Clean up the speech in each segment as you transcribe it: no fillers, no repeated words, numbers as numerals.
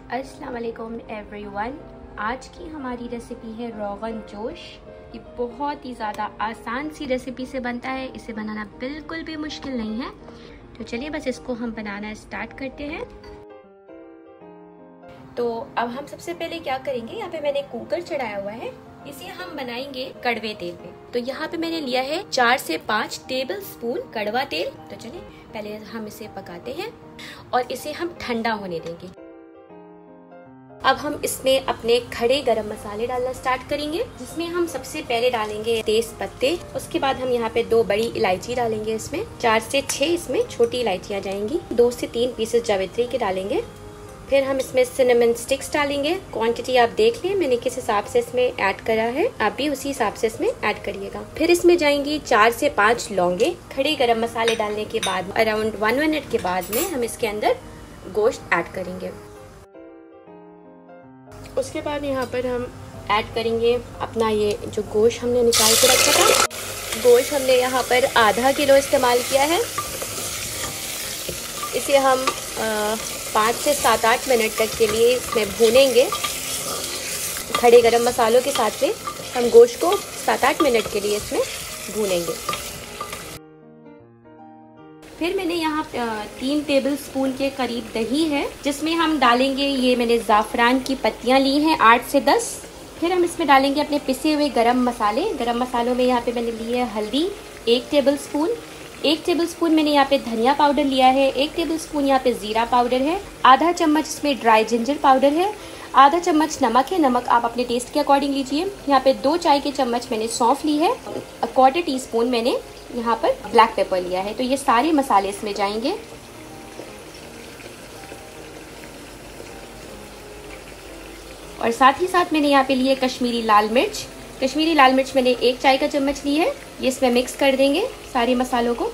अस्सलाम वालेकुम एवरीवन। आज की हमारी रेसिपी है रोगन जोश। ये बहुत ही ज़्यादा आसान सी रेसिपी से बनता है, इसे बनाना बिल्कुल भी मुश्किल नहीं है। तो चलिए बस इसको हम बनाना स्टार्ट करते हैं। तो अब हम सबसे पहले क्या करेंगे, यहाँ पे मैंने कुकर चढ़ाया हुआ है, इसे हम बनाएंगे कड़वे तेल में। तो यहाँ पे मैंने लिया है 4 से 5 टेबल स्पून कड़वा तेल। तो चलिए पहले हम इसे पकाते हैं और इसे हम ठंडा होने देंगे। अब हम इसमें अपने खड़े गरम मसाले डालना स्टार्ट करेंगे, जिसमें हम सबसे पहले डालेंगे तेज पत्ते। उसके बाद हम यहाँ पे 2 बड़ी इलायची डालेंगे, इसमें 4 से 6 इसमें छोटी इलायचियाँ जाएंगी। 2 से 3 पीसेस जावित्री के डालेंगे। फिर हम इसमें सिनेमन स्टिक्स डालेंगे। क्वांटिटी आप देख लें, मैंने किस हिसाब से इसमें ऐड करा है, आप भी उसी हिसाब से इसमें ऐड करिएगा। फिर इसमें जाएंगी 4 से 5 लौंगे। खड़े गरम मसाले डालने के बाद अराउंड 1 मिनट के बाद में हम इसके अंदर गोश्त ऐड करेंगे। उसके बाद यहाँ पर हम ऐड करेंगे अपना ये जो गोश्त हमने निकाल के रखा था। गोश्त हमने यहाँ पर आधा किलो इस्तेमाल किया है। इसे हम 5 से 7-8 मिनट तक के लिए इसमें भूनेंगे। खड़े गरम मसालों के साथ में हम गोश्त को 7-8 मिनट के लिए इसमें भूनेंगे। फिर मैंने यहाँ 3 टेबल स्पून के करीब दही है, जिसमें हम डालेंगे, ये मैंने ज़ाफ़रान की पत्तियाँ ली हैं 8 से 10। फिर हम इसमें डालेंगे अपने पिसे हुए गरम मसाले। गरम मसालों में यहाँ पे मैंने ली है हल्दी 1 टेबल स्पून। 1 टेबल स्पून मैंने यहाँ पे धनिया पाउडर लिया है। 1 टेबल स्पून यहाँ पे ज़ीरा पाउडर है। आधा चम्मच इसमें ड्राई जिंजर पाउडर है। आधा चम्मच नमक है, नमक आप अपने टेस्ट के अकॉर्डिंग लीजिए। यहाँ पे 2 चाय के चम्मच मैंने सौंफ ली है। 1/4 टीस्पून मैंने यहाँ पर ब्लैक पेपर लिया है। तो ये सारे मसाले इसमें जाएंगे। और साथ ही साथ मैंने यहाँ पे लिए कश्मीरी लाल मिर्च। कश्मीरी लाल मिर्च मैंने 1 चाय का चम्मच ली है। ये इसमें मिक्स कर देंगे सारे मसालों को।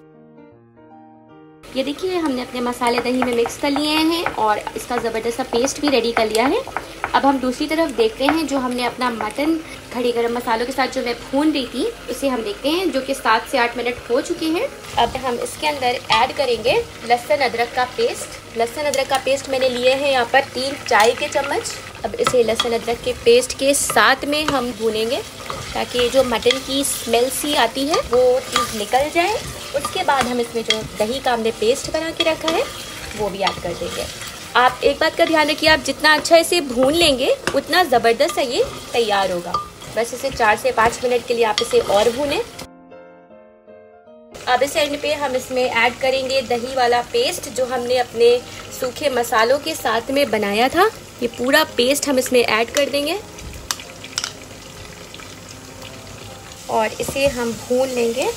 ये देखिए हमने अपने मसाले दही में मिक्स कर लिए हैं और इसका ज़बरदस्त सा पेस्ट भी रेडी कर लिया है। अब हम दूसरी तरफ देखते हैं, जो हमने अपना मटन खड़े गरम मसालों के साथ जो मैं भून रही थी, उसे हम देखते हैं, जो कि 7 से 8 मिनट हो चुके हैं। अब हम इसके अंदर ऐड करेंगे लहसुन अदरक का पेस्ट। लहसुन अदरक का पेस्ट मैंने लिए हैं यहाँ पर 3 चाय के चम्मच। अब इसे लहसुन अदरक के पेस्ट के साथ में हम भूनेंगे, ताकि जो मटन की स्मेल सी आती है वो चीज़ निकल जाए। उसके बाद हम इसमें जो दही का हमने पेस्ट बना के रखा है वो भी ऐड कर देंगे। आप एक बात का ध्यान रखिए, आप जितना अच्छा इसे भून लेंगे उतना ज़बरदस्त ये तैयार होगा। बस इसे 4 से 5 मिनट के लिए आप इसे और भूनें। अब इस एंड पे हम इसमें ऐड करेंगे दही वाला पेस्ट, जो हमने अपने सूखे मसालों के साथ में बनाया था। ये पूरा पेस्ट हम इसमें ऐड कर देंगे और इसे हम भून लेंगे।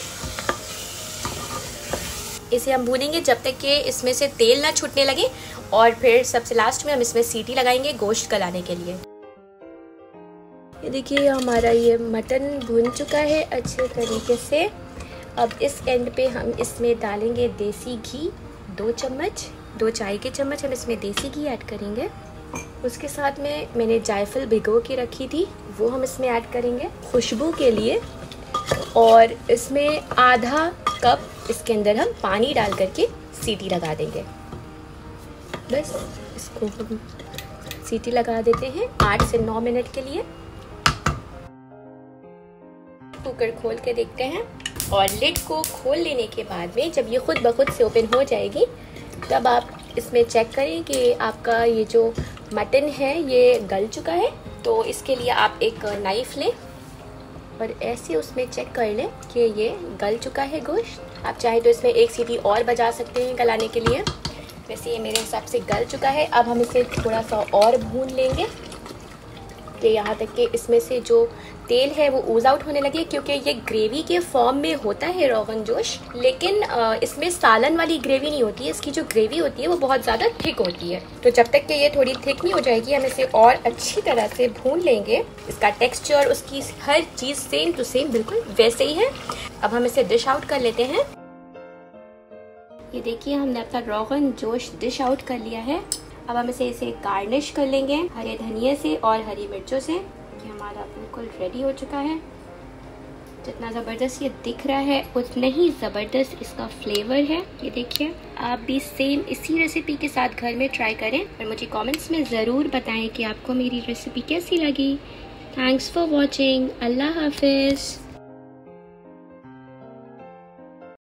इसे हम भूनेंगे जब तक कि इसमें से तेल ना छूटने लगे, और फिर सबसे लास्ट में हम इसमें सीटी लगाएंगे गोश्त गलाने के लिए। ये देखिए हमारा ये मटन भून चुका है अच्छे तरीके से। अब इस एंड पे हम इसमें डालेंगे देसी घी 2 चम्मच। 2 चाय के चम्मच हम इसमें देसी घी ऐड करेंगे। उसके साथ में मैंने जायफल भिगो के रखी थी, वो हम इसमें ऐड करेंगे खुशबू के लिए। और इसमें आधा कप इसके अंदर हम पानी डाल करके सीटी लगा देंगे। बस इसको हम सीटी लगा देते हैं 8 से 9 मिनट के लिए। कुकर खोल के देखते हैं और लिड को खोल लेने के बाद में जब ये खुद ब खुद से ओपन हो जाएगी, तब आप इसमें चेक करें कि आपका ये जो मटन है ये गल चुका है। तो इसके लिए आप एक नाइफ लें और ऐसे उसमें चेक कर लें कि ये गल चुका है गोश्त। आप चाहे तो इसमें 1 सीटी और बजा सकते हैं गलाने के लिए। वैसे ये मेरे हिसाब से गल चुका है। अब हम इसे थोड़ा सा और भून लेंगे कि यहाँ तक कि इसमें से जो तेल है वो ऊज आउट होने लगे, क्योंकि ये ग्रेवी के फॉर्म में होता है रोगन जोश, लेकिन इसमें सालन वाली ग्रेवी नहीं होती है। इसकी जो ग्रेवी होती है वो बहुत ज़्यादा थिक होती है। तो जब तक कि ये थोड़ी थिक नहीं हो जाएगी, हम इसे और अच्छी तरह से भून लेंगे। इसका टेक्स्चर, उसकी हर चीज़ सेम टू सेम बिल्कुल वैसे ही है। अब हम इसे डिश आउट कर लेते हैं। ये देखिए हमने अपना रोगन जोश डिश आउट कर लिया है। अब हम इसे गार्निश कर लेंगे हरे धनिए से और हरी मिर्चों से। ये हमारा बिल्कुल रेडी हो चुका है। जितना ज़बरदस्त ये दिख रहा है उतना ही ज़बरदस्त इसका फ्लेवर है। ये देखिए, आप भी सेम इसी रेसिपी के साथ घर में ट्राई करें और मुझे कमेंट्स में ज़रूर बताएं कि आपको मेरी रेसिपी कैसी लगी। Thanks for watching. अल्लाह हाफिज़।